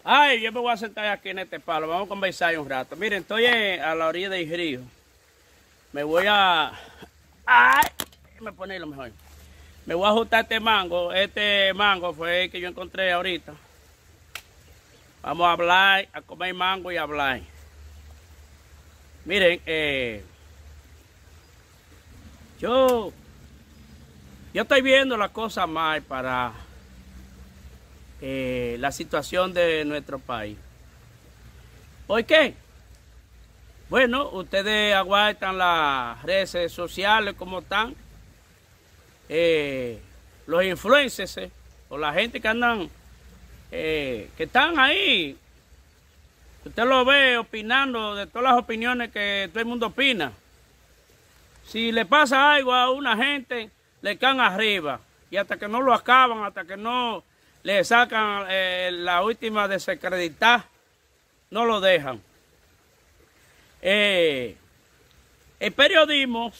Ay, yo me voy a sentar aquí en este palo. Vamos a conversar un rato. Miren, estoy a la orilla del río. Me voy a... Ay, me pone lo mejor. Me voy a ajustar este mango. Este mango fue el que yo encontré ahorita. Vamos a hablar, a comer mango y a hablar. Miren, yo estoy viendo las cosas mal para la situación de nuestro país. ¿Por qué? Bueno, ustedes aguantan las redes sociales como están. Los influencers o la gente que andan, que están ahí. Usted lo ve opinando de todas las opiniones que todo el mundo opina. Si le pasa algo a una gente, le caen arriba. Y hasta que no lo acaban, hasta que no le sacan la última desacreditar, no lo dejan. El periodismo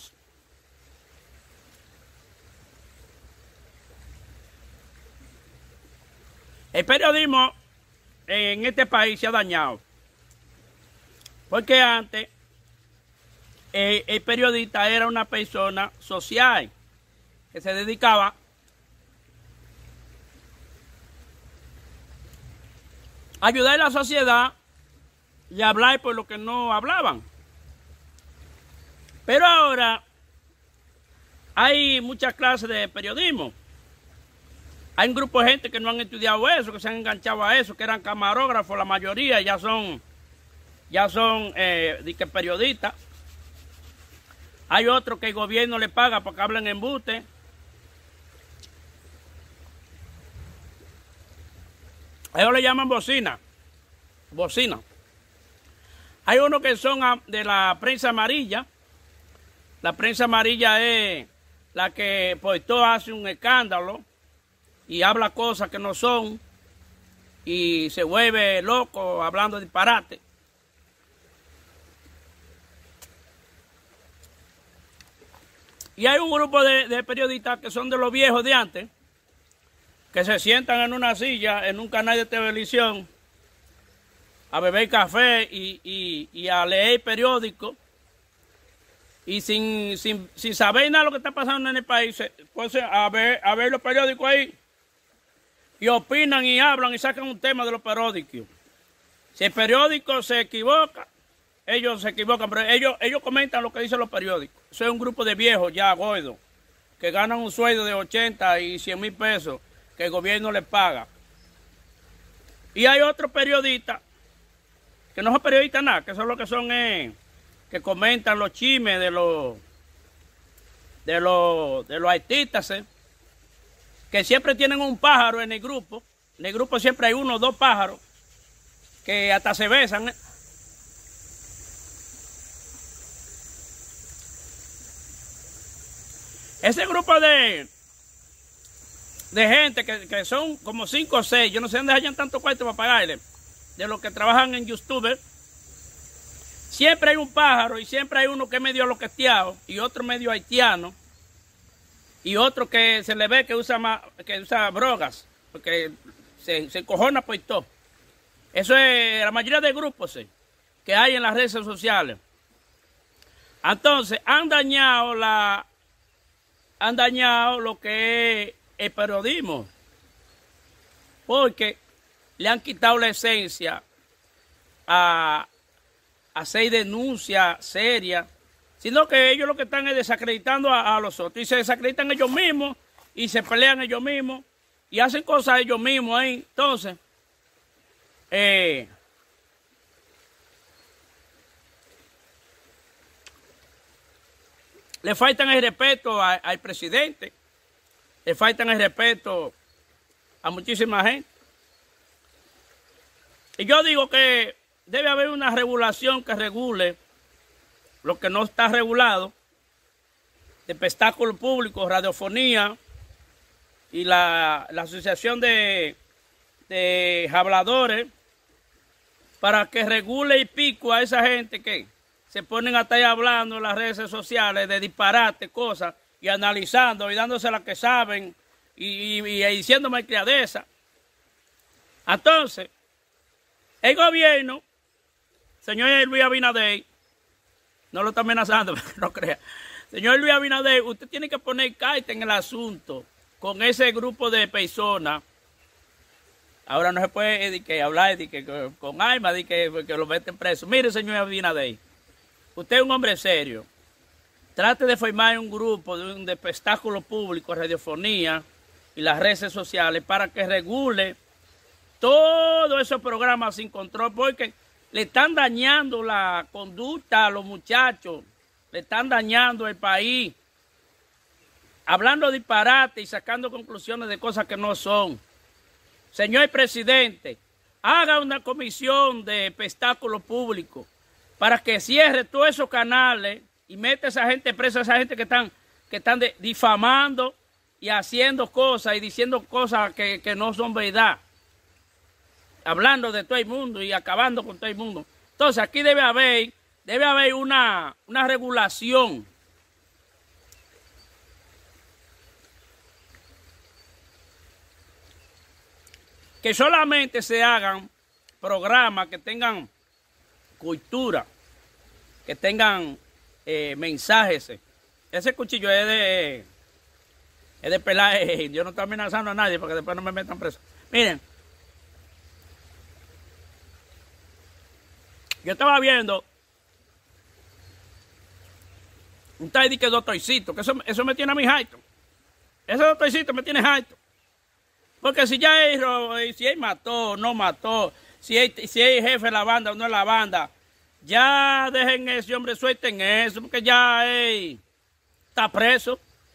en este país se ha dañado. Porque antes el periodista era una persona social que se dedicaba a ayudar a la sociedad y a hablar por lo que no hablaban. Pero ahora hay muchas clases de periodismo. Hay un grupo de gente que no han estudiado eso, que se han enganchado a eso, que eran camarógrafos, la mayoría ya son periodistas. Hay otros que el gobierno le paga para que hablen embuste. A ellos le llaman bocina. Hay unos que son de la prensa amarilla. La prensa amarilla es la que por todo hace un escándalo y habla cosas que no son y se vuelve loco hablando disparate. Y hay un grupo de periodistas que son de los viejos de antes, que se sientan en una silla, en un canal de televisión, a beber café y a leer periódicos, y sin saber nada de lo que está pasando en el país, pues a ver los periódicos ahí, y opinan y hablan y sacan un tema de los periódicos. Si el periódico se equivoca, ellos se equivocan, pero ellos comentan lo que dicen los periódicos. Eso es un grupo de viejos ya gordos, que ganan un sueldo de 80 y 100 mil pesos que el gobierno les paga. Y hay otros periodistas, que no son periodistas nada, que son lo que son, que comentan los chismes de los artistas, que siempre tienen un pájaro en el grupo. En el grupo siempre hay uno o dos pájaros, que hasta se besan, Ese grupo de gente que son como 5 o 6, yo no sé dónde hayan tanto cuarto para pagarle, de los que trabajan en YouTube, siempre hay un pájaro y siempre hay uno que es medio loqueteado y otro medio haitiano y otro que se le ve que usa drogas, porque se encojona por todo. Eso es la mayoría de grupos que hay en las redes sociales. Entonces, han dañado lo que es el periodismo, porque le han quitado la esencia a hacer denuncias serias, sino que ellos lo que están es desacreditando a los otros, y se desacreditan ellos mismos, y se pelean ellos mismos, y hacen cosas ellos mismos ahí. Entonces, le faltan el respeto al presidente, le faltan el respeto a muchísima gente. Y yo digo que debe haber una regulación que regule lo que no está regulado, de espectáculo público, radiofonía y la asociación de habladores, para que regule y pico a esa gente que se ponen hasta ahí hablando en las redes sociales de disparate, cosas, y analizando y dándose las que saben y diciendo malcriadeza. Entonces, El gobierno, señor Luis Abinader, no lo está amenazando, pero no crea. Señor Luis Abinader, usted tiene que poner carta en el asunto con ese grupo de personas. Ahora no se puede hablar con armas, que lo meten preso. Mire, señor Abinader, usted es un hombre serio. Trate de formar un grupo de espectáculo público, radiofonía y las redes sociales para que regule todos esos programas sin control, porque le están dañando la conducta a los muchachos, le están dañando el país, hablando disparate y sacando conclusiones de cosas que no son. Señor presidente, haga una comisión de espectáculo público para que cierre todos esos canales y mete a esa gente presa, a esa gente que están difamando y haciendo cosas y diciendo cosas que no son verdad. Hablando de todo el mundo y acabando con todo el mundo. Entonces aquí debe haber una regulación. Que solamente se hagan programas que tengan cultura, que tengan mensajes. Ese cuchillo es de pelar. Yo no estoy amenazando a nadie porque después no me metan preso. Miren, yo estaba viendo un tal de que doctorcito, que eso me tiene a mí harto. Ese doctorcito me tiene harto. Porque si ya si él mató, no mató, si él jefe de la banda o no es la banda, ya dejen ese hombre, suelten eso, porque ya él está preso.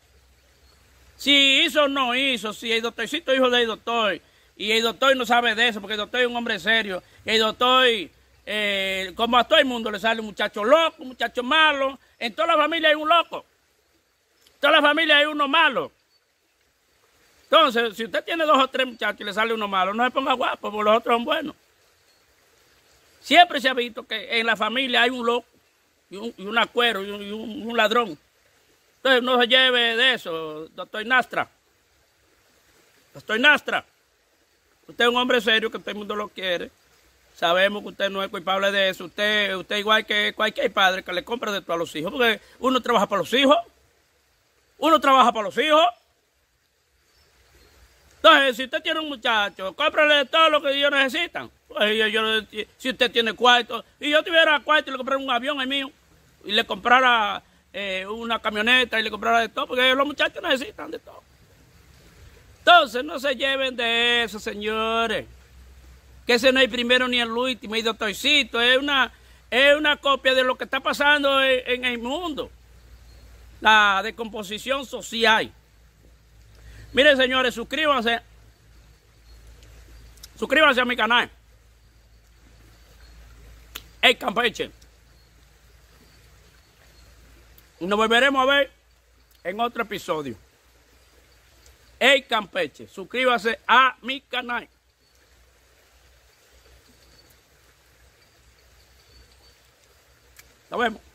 Si hizo o no hizo, si el doctorcito hijo del doctor, y el doctor no sabe de eso, porque el doctor es un hombre serio, y el doctor, como a todo el mundo le sale un muchacho loco, un muchacho malo, en toda la familia hay un loco, en toda la familia hay uno malo. Entonces, si usted tiene 2 o 3 muchachos y le sale uno malo, no se ponga guapo, porque los otros son buenos. Siempre se ha visto que en la familia hay un loco, y un acuero, y un ladrón. Entonces, no se lleve de eso, doctor Nastra. Doctor Nastra, usted es un hombre serio, que todo el mundo lo quiere. Sabemos que usted no es culpable de eso. Usted igual que cualquier padre que le compra de todo a los hijos, porque uno trabaja para los hijos. Uno trabaja para los hijos. Entonces, si usted tiene un muchacho, cómprale todo lo que ellos necesitan. Pues si usted tiene cuarto, y yo tuviera cuarto y le comprara un avión al mío, y le comprara una camioneta y le comprara de todo, porque los muchachos necesitan de todo. Entonces, no se lleven de eso, señores. Que ese no es el primero ni el último, y doctorcito, es una copia de lo que está pasando en el mundo. La descomposición social. Miren, señores, suscríbanse a mi canal. El Campeche. Nos volveremos a ver en otro episodio. El Campeche. Suscríbase a mi canal. Nos vemos.